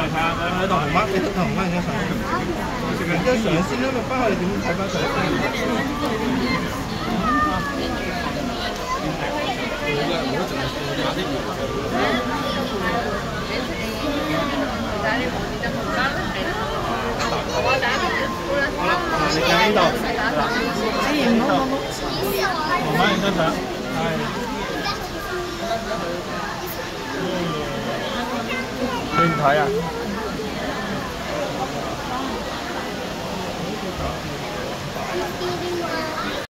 睇下，你同紅媽，你同紅媽影張相。食完張相先啦，咪翻去點睇翻佢？你喺呢度。紅媽影張相。係。你唔睇啊？